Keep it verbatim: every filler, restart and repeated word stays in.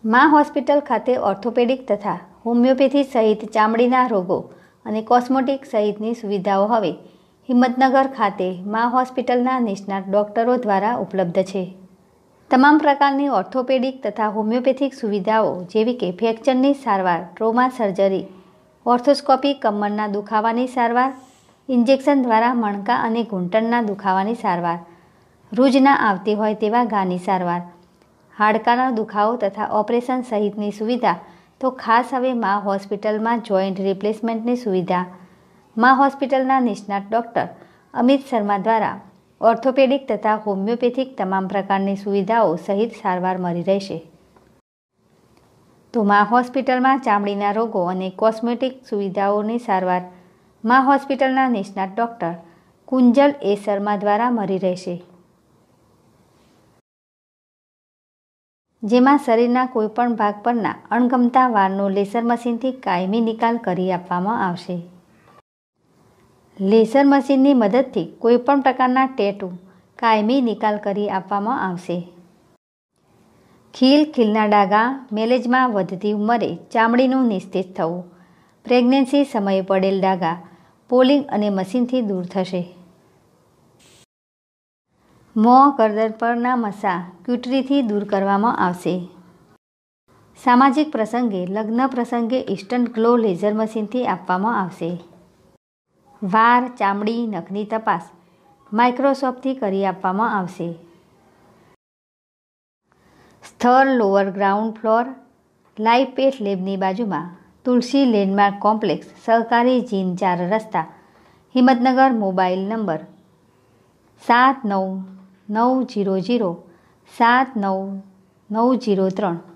મા હોસ્પિટલ ખાતે ઓર્થોપેડિક તથા હોમિયોપેથી સહિત ચામડીના રોગો અને કોસ્મેટિક સહિતની સુવિધાઓ હવે હિંમતનગર ખાતે મા હોસ્પિટલના નિષ્ણાત ડૉક્ટરો દ્વારા ઉપલબ્ધ છે. તમામ પ્રકારની ઓર્થોપેડિક તથા હોમિયોપેથિક સુવિધાઓ જેવી કે ફ્રેક્ચરની સારવાર, ટ્રોમા સર્જરી, ઓર્થોસ્કોપી, કમરના દુખાવાની સારવાર, ઇન્જેક્શન દ્વારા મણકા અને ઘૂંટણના દુખાવાની સારવાર, રૂજ ના આવતી હોય તેવા ઘાની સારવાર, હાડકાનો દુખાવો તથા ઓપરેશન સહિતની સુવિધા તો ખાસ હવે મા હોસ્પિટલમાં જોઈન્ટ રિપ્લેસમેન્ટની સુવિધા મા હોસ્પિટલના નિષ્ણાત ડૉક્ટર અમિત શર્મા દ્વારા ઓર્થોપેડિક તથા હોમિયોપેથિક તમામ પ્રકારની સુવિધાઓ સહિત સારવાર મળી રહેશે. તો મા હોસ્પિટલમાં ચામડીના રોગો અને કોસ્મેટિક સુવિધાઓની સારવાર મા હોસ્પિટલના નિષ્ણાત ડૉક્ટર કુંજલ એ શર્મા દ્વારા મળી રહેશે. જેમાં શરીરના કોઈપણ ભાગ પરના અણગમતા વાળનો લેસર મશીનથી કાયમી નિકાલ કરી આપવામાં આવશે. લેસર મશીનની મદદથી કોઈપણ પ્રકારના ટેટુ કાયમી નિકાલ કરી આપવામાં આવશે. ખીલ, ખીલના ડાઘા, મેલેજમાં વધતી ઉંમરે ચામડીનું નિસ્તેજ થવું, પ્રેગ્નન્સી સમયે પડેલ ડાઘા પોલિંગ અને મશીનથી દૂર થશે. મોં, ગરદન પરના મસા ક્યુટરીથી દૂર કરવામાં આવશે. સામાજિક પ્રસંગે, લગ્ન પ્રસંગે ઇન્સ્ટન્ટ ગ્લો લેસર મશીનથી આપવામાં આવશે. વાળ, ચામડી, નખની તપાસ માઇક્રોસ્કોપથી કરી આપવામાં આવશે. સ્થળ lower ground floor, live path લેબની બાજુમાં તુલસી લેન્ડમાર્ક કોમ્પ્લેક્સ, સહકારી જીન ચાર રસ્તા, હિંમતનગર. મોબાઈલ નંબર સાત નવ નવ જીરો જીરો સાત નવ નવ જીરો ત્રણ.